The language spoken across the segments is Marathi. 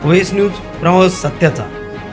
ओएस न्यूज प्रवास सत्याचा।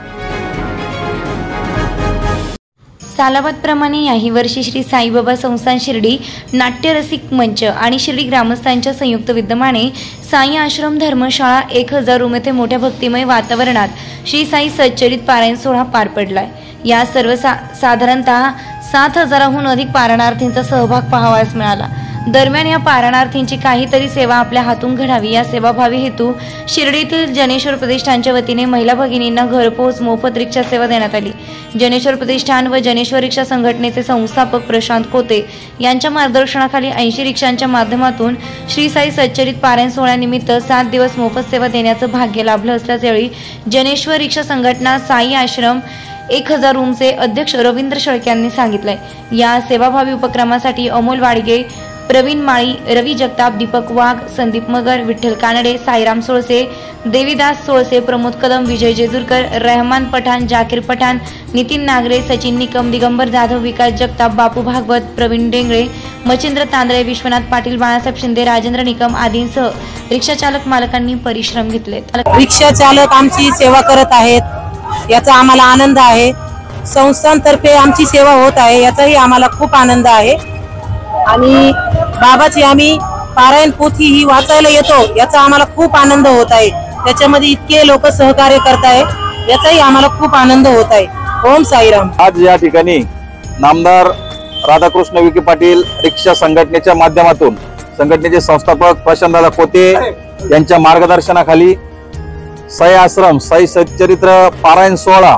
सालाबादप्रमाणे याही वर्षी श्री साईबाबा संस्थान शिर्डी नाट्यरसिक मंच आणि शिर्डी ग्रामस्थांच्या संयुक्त विद्यमाने साई आश्रम धर्मशाळा 1000 रूम येथे मोठ्या भक्तिमय वातावरणात श्री साई सच्चरित पारायण सोहळा पार पडलाय। या साधारणतः 7000हून अधिक पारणार्थींचा सहभाग पाहावयास मिळाला। दरम्यान या पारणार्थींची काहीतरी सेवा आपल्या हातून घडावी या सेवाभावी हेतू शिर्डीतील जनेश्वर प्रतिष्ठानच्या वतीने महिला भगिनींना घरपोच मोफत रिक्षा सेवा देण्यात आली। जनेश्वर प्रतिष्ठान व जनेश्वर रिक्षा संघटनेचे संस्थापक प्रशांत कोते यांच्या मार्गदर्शनाखाली 80 रिक्षांच्या माध्यमातून श्री साई सच्चरित पारायण सोहळ्यानिमित्त 7 दिवस मोफत सेवा देण्याचं भाग्य लाभलं असल्याचे जनेश्वर रिक्षा संघटना साई आश्रम 1000 रूमचे अध्यक्ष रवींद्र शेळके यांनी सांगितले। या सेवाभावी उपक्रमासाठी अमोल वाडगे, प्रवीण माळी, रवी जगताप, दीपक वाघ, संदीप मगर, विठ्ठल कानडे, साईराम सोळसे, देवीदास सोळसे, प्रमोद कदम, विजय जेजुरकर, रहमान पठाण, जाकीर पठाण, नितीन नागरे, सचिन निकम, दिगंबर जाधव, विकास जगताप, बापू भागवत, प्रवीण डेंगळे, मच्छिंद्र तांदळे, विश्वनाथ पाटील, बाळासाहेब शिंदे, राजेंद्र निकम आदींसह रिक्षा चालक मालकांनी परिश्रम घेतले। रिक्षा चालक आमची सेवा करत आहेत याचा आम्हाला आनंद आहे। संस्थांतर्फे आमची सेवा होत आहे याचाही आम्हाला खूप आनंद आहे आणि बाबाची आम्ही पारायण पोथी ही वाचायला येतो याचा आम्हाला खूप आनंद होत आहे। त्याच्यामध्ये इतके लोक सहकार्य करत आहेत याचाही आम्हाला खूप आनंद होत आहे। ओम साईराम। आज या ठिकाणी नामदार राधाकृष्ण विखे पाटील रिक्षा संघटनेच्या माध्यमातून संघटनेचे संस्थापक प्रशांतदादा कोते यांच्या मार्गदर्शनाखाली साई आश्रम साई सच्चरित्र पारायण सोहळा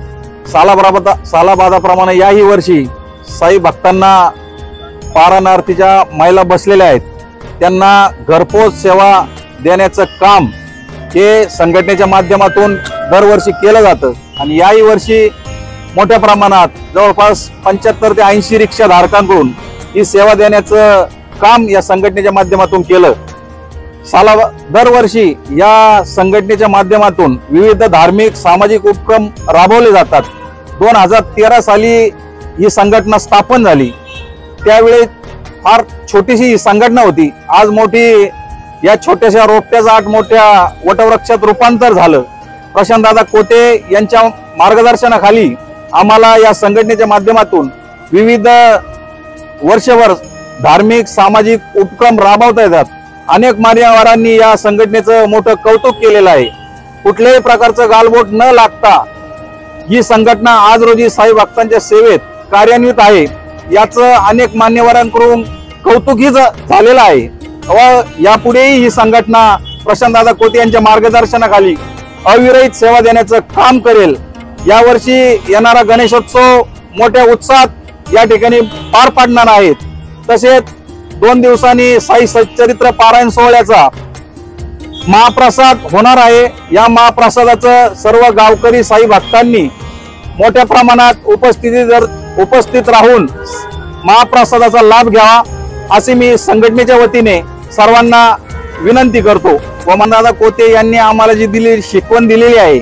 सालाबादाप्रमाणे याही वर्षी साई भक्तांना पारणार्थीच्या महिला बसलेल्या आहेत त्यांना घरपोच सेवा देण्याचं काम हे संघटनेच्या माध्यमातून दरवर्षी केलं जातं आणि याही वर्षी मोठ्या प्रमाणात जवळपास 75 ते 80 रिक्षा धारकांकडून ही सेवा देण्याचं काम या संघटनेच्या माध्यमातून केलं। दरवर्षी या संघटनेच्या माध्यमातून विविध धार्मिक सामाजिक उपक्रम राबवले जातात। 2013 साली ही संघटना स्थापन झाली। त्यावेळी फार छोटीशी ही संघटना होती, आज मोठी या छोट्याशा रोपट्याचं 8 मोठ्या वटवृक्षात रूपांतर झालं। प्रशांतदादा कोते यांच्या मार्गदर्शनाखाली आम्हाला या संघटनेच्या माध्यमातून विविध वर्षभर धार्मिक सामाजिक उपक्रम राबवता येतात। अनेक मान्यवरांनी या संघटनेचं मोठं कौतुक केलेलं आहे। कुठल्याही प्रकारचं गालबोट न लागता ही संघटना आज रोजी साई भक्तांच्या सेवेत कार्यान्वित आहे याचं अनेक मान्यवरांकडून कौतुकही झालेलं आहे व यापुढेही ही संघटना प्रशांतदादा कोते यांच्या मार्गदर्शनाखाली अविरहित सेवा देण्याचं काम करेल। यावर्षी येणारा गणेशोत्सव मोठ्या उत्साहात या ठिकाणी पार पाडणार आहेत। तसेच 2 दिवसांनी साई सच्चरित्र पारायण सोहळ्याचा महाप्रसाद होणार आहे। या महाप्रसादाचं सर्व गावकरी साई भक्तांनी मोठ्या प्रमाणात उपस्थित राहून महाप्रसादाचा लाभ घ्यावा अशी मी संघटनेच्या वतीने सर्वांना विनंती करतो। प्रशांतदादा कोते यांनी आम्हाला जी शिकवण दिलेली आहे,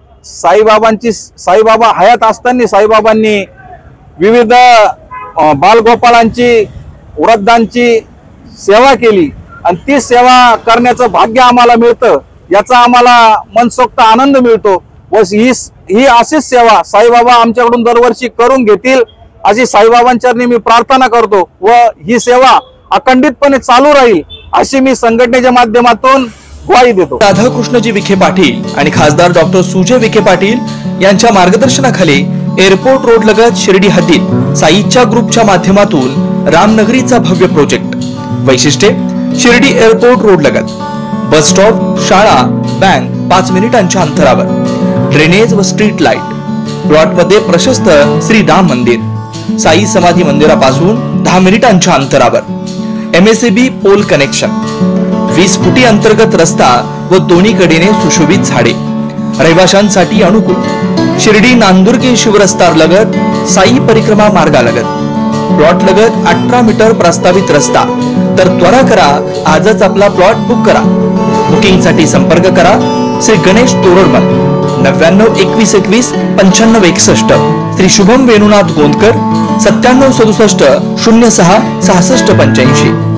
साईबाबा हयात असताना साईबाबांनी विविध बालगोपाळांची वृद्धांची सेवा केली आणि ती सेवा करण्याचं भाग्य आम्हाला मिळतं याचा आम्हाला मनसोक्त आनंद मिळतो व ही अशीच सेवा साईबाबा आमच्याकडून दरवर्षी करून घेतील अशी साईबाबांच्या मी प्रार्थना करतो व ही सेवा अखंडितपणे चालू राहील अशी मी संघटनेच्या माध्यमातून ग्वाही देतो। राधाकृष्णजी विखे पाटील आणि खासदार डॉक्टर सुजय विखे पाटील यांच्या मार्गदर्शनाखाली एअरपोर्ट रोड लगत शिर्डी हद्दीत साईच्या ग्रुपच्या माध्यमातून रामनगरीचा भव्य प्रोजेक्ट। वैशिष्ट्ये शिर्डी एअरपोर्ट रोड लगत बस स्टॉप, शाळा, बँक 5 मिनिटांच्या अंतरावर, ड्रेनेज व स्ट्रीट लाईट, प्लॉट मध्ये प्रशस्त श्री राम मंदिर, साई समाधी मंदिरापासून 10 मिनिटांच्या अंतरावर, MSAB पोल कनेक्शन, 20 फुटी अंतर्गत रस्ता व दोन्ही कडेने सुशोभित झाडे, रहिवाशांसाठी अनुकूल, शिर्डी नांदुर्गे शिवरस्ता लगत साई परिक्रमा मार्गालगत, प्लॉट लगत 18 मीटर प्रस्तावित रस्ता। तर त्वरा करा, आजच आपला प्लॉट बुक करा। बुकिंग साठी संपर्क करा श्री गणेश तोरडमल 99 21 21 95 61, श्री शुभम वेणुनाथ गोंदकर 97 67 06 66 85।